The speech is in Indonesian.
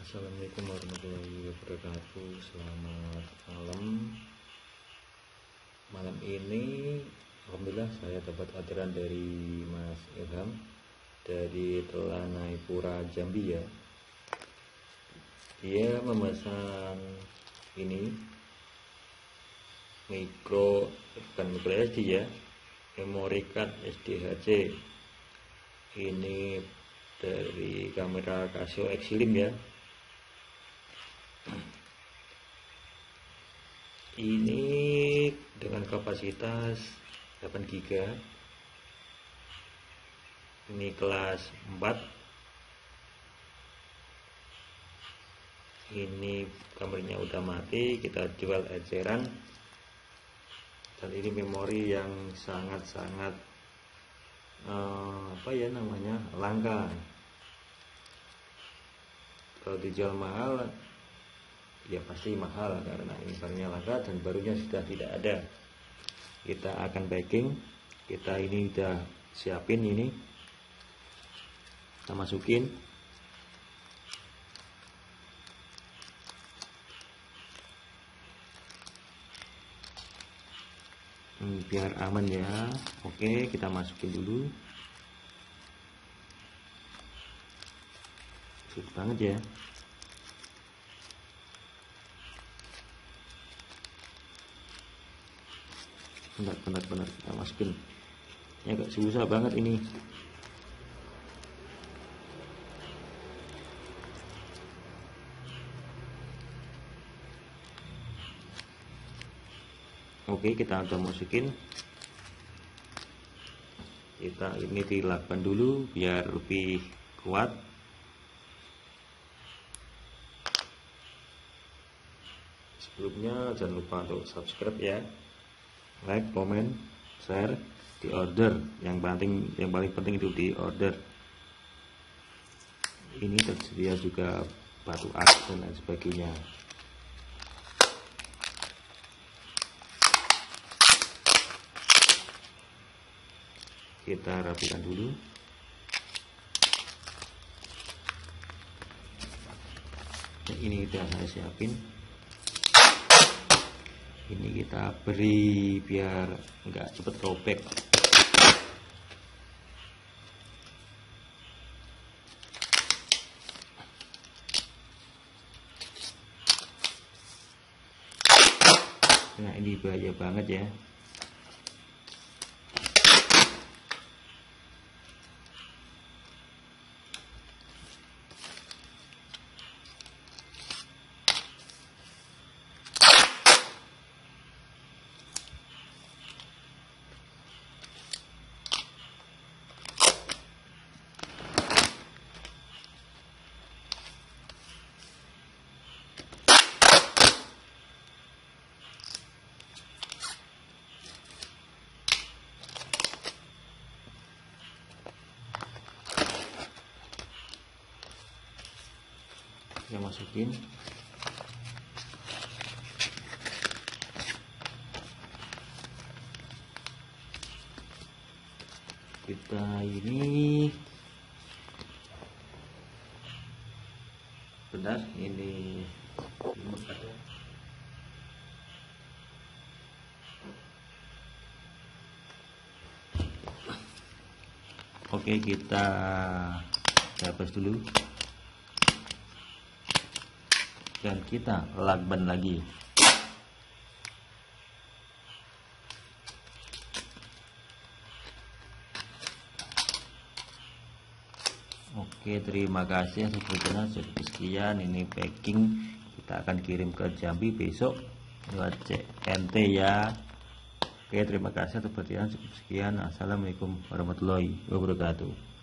Assalamualaikum warahmatullahi wabarakatuh. Selamat malam. Malam ini alhamdulillah saya dapat orderan dari Mas Ilham dari Telanai Pura Jambi ya. Dia memesan ini bukan micro SD ya, memory card SDHC. Ini dari kamera Casio Exlim ya. Ini dengan kapasitas 8 GB. Ini kelas 4. Ini kameranya udah mati, kita jual eceran. Dan ini memori yang sangat-sangat langka. Kalau dijual mahal ya pasti mahal karena ini barangnya langka dan barunya sudah tidak ada. Kita akan packing, kita ini udah siapin, ini kita masukin. Biar aman ya. Oke, kita masukin dulu. Sulit banget ya. Benar kita masukin. Ini agak susah banget ini. Oke, kita udah masukin. Kita ini dilakban dulu biar lebih kuat. Sebelumnya jangan lupa untuk subscribe ya, like, comment, share, di order. Yang paling penting itu di order. Ini tersedia juga batu as dan lain sebagainya. Kita rapikan dulu. Nah, ini udah saya siapin. Ini kita beri biar enggak cepet robek. Nah, ini bahaya banget ya. Kita masukin. Kita ini benar ini ada. Oke, kita hapus dulu dan kita lakban lagi. Oke, terima kasih sebetulnya sekian ini packing, kita akan kirim ke Jambi besok lewat CNT ya. Oke, terima kasih atas perhatian. Cukup sekian. Assalamualaikum warahmatullahi wabarakatuh.